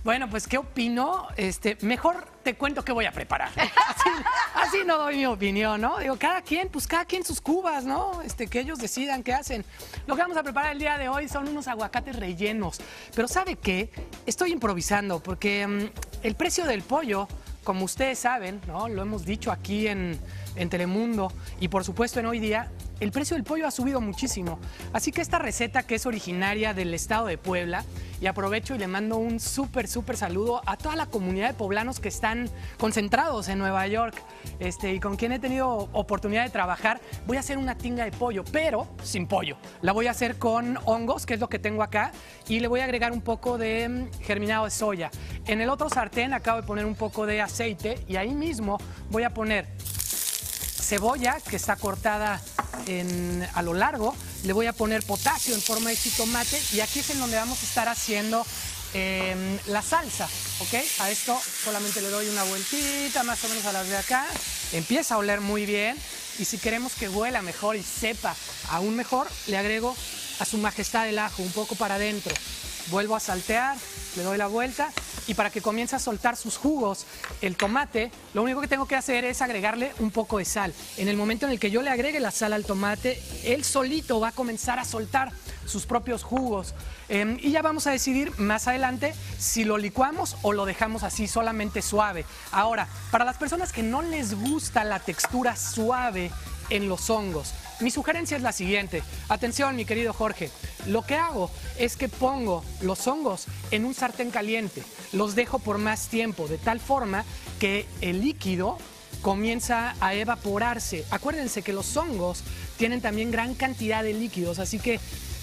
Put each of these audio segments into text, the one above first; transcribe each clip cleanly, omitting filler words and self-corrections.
Bueno, pues, ¿qué opino? Mejor te cuento qué voy a preparar. Así no doy mi opinión, ¿no? Digo, cada quien sus cubas, ¿no? Que ellos decidan qué hacen. Lo que vamos a preparar el día de hoy son unos aguacates rellenos. Pero ¿sabe qué? Estoy improvisando porque el precio del pollo, como ustedes saben, ¿no? Lo hemos dicho aquí en Telemundo y por supuesto en Hoy Día, el precio del pollo ha subido muchísimo. Así que esta receta, que es originaria del estado de Puebla, y aprovecho y le mando un súper saludo a toda la comunidad de poblanos que están concentrados en Nueva York y con quien he tenido oportunidad de trabajar. Voy a hacer una tinga de pollo, pero sin pollo. La voy a hacer con hongos, que es lo que tengo acá, y le voy a agregar un poco de germinado de soya. En el otro sartén acabo de poner un poco de aceite y ahí mismo voy a poner cebolla que está cortada a lo largo, le voy a poner potasio en forma de jitomate y aquí es en donde vamos a estar haciendo la salsa, ¿ok? A esto solamente le doy una vueltita más o menos a las de acá, empieza a oler muy bien y si queremos que huela mejor y sepa aún mejor, le agrego a su majestad el ajo un poco para adentro, vuelvo a saltear, le doy la vuelta y para que comience a soltar sus jugos el tomate, lo único que tengo que hacer es agregarle un poco de sal. En el momento en el que yo le agregue la sal al tomate, él solito va a comenzar a soltar sus propios jugos. Y ya vamos a decidir más adelante si lo licuamos o lo dejamos así solamente suave. Ahora, para las personas que no les gusta la textura suave en los hongos, mi sugerencia es la siguiente. Atención, mi querido Jorge. Lo que hago es que pongo los hongos en un sartén caliente. Los dejo por más tiempo, de tal forma que el líquido comienza a evaporarse. Acuérdense que los hongos tienen también gran cantidad de líquidos, así que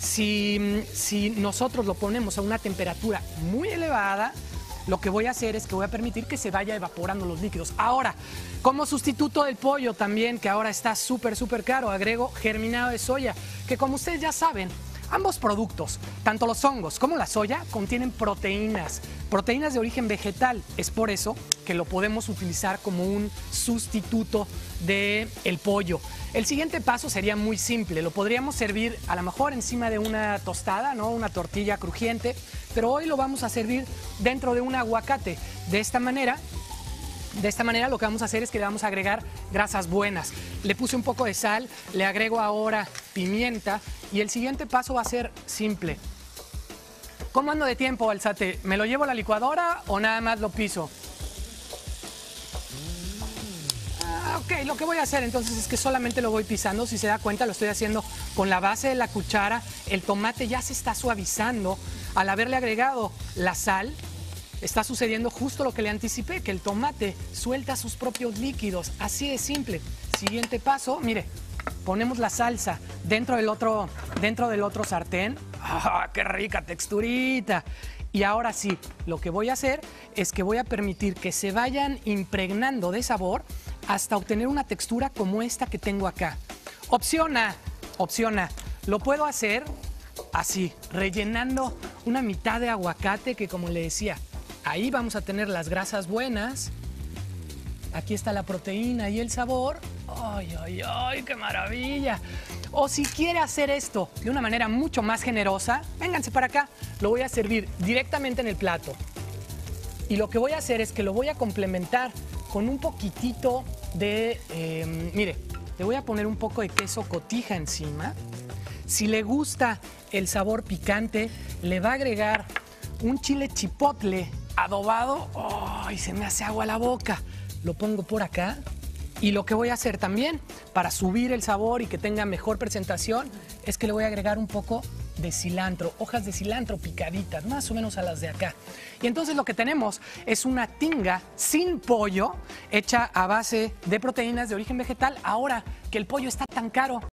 si nosotros lo ponemos a una temperatura muy elevada, lo que voy a hacer es que voy a permitir que se vaya evaporando los líquidos. Ahora, como sustituto del pollo también, que ahora está súper caro, agrego germinado de soya, que como ustedes ya saben, ambos productos, tanto los hongos como la soya, contienen proteínas de origen vegetal. Es por eso que lo podemos utilizar como un sustituto del pollo. El siguiente paso sería muy simple. Lo podríamos servir a lo mejor encima de una tostada, ¿no? Una tortilla crujiente, pero hoy lo vamos a servir dentro de un aguacate. De esta manera lo que vamos a hacer es que le vamos a agregar grasas buenas. Le puse un poco de sal, le agrego ahora pimienta y el siguiente paso va a ser simple. ¿Cómo ando de tiempo, Alzate? ¿Me lo llevo a la licuadora o nada más lo piso? Ok, lo que voy a hacer entonces es que solamente lo voy pisando. Si se da cuenta, lo estoy haciendo con la base de la cuchara. El tomate ya se está suavizando. Al haberle agregado la sal, está sucediendo justo lo que le anticipé, que el tomate suelta sus propios líquidos. Así de simple. Siguiente paso, mire, ponemos la salsa dentro del otro sartén. ¡Ah, qué rica texturita! Y ahora sí, lo que voy a hacer es que voy a permitir que se vayan impregnando de sabor hasta obtener una textura como esta que tengo acá. Opción A, lo puedo hacer así, rellenando una mitad de aguacate que, como le decía, ahí vamos a tener las grasas buenas. Aquí está la proteína y el sabor. ¡Ay, ay, ay! ¡Qué maravilla! O si quiere hacer esto de una manera mucho más generosa, vénganse para acá. Lo voy a servir directamente en el plato. Y lo que voy a hacer es que lo voy a complementar con un poquitito de... mire, le voy a poner un poco de queso cotija encima. Si le gusta el sabor picante, le va a agregar un chile chipotle adobado. ¡Ay! Se me hace agua la boca. Lo pongo por acá. Y lo que voy a hacer también, para subir el sabor y que tenga mejor presentación, es que le voy a agregar un poco de cilantro, hojas de cilantro picaditas, más o menos a las de acá. Y entonces lo que tenemos es una tinga sin pollo, hecha a base de proteínas de origen vegetal, ahora que el pollo está tan caro.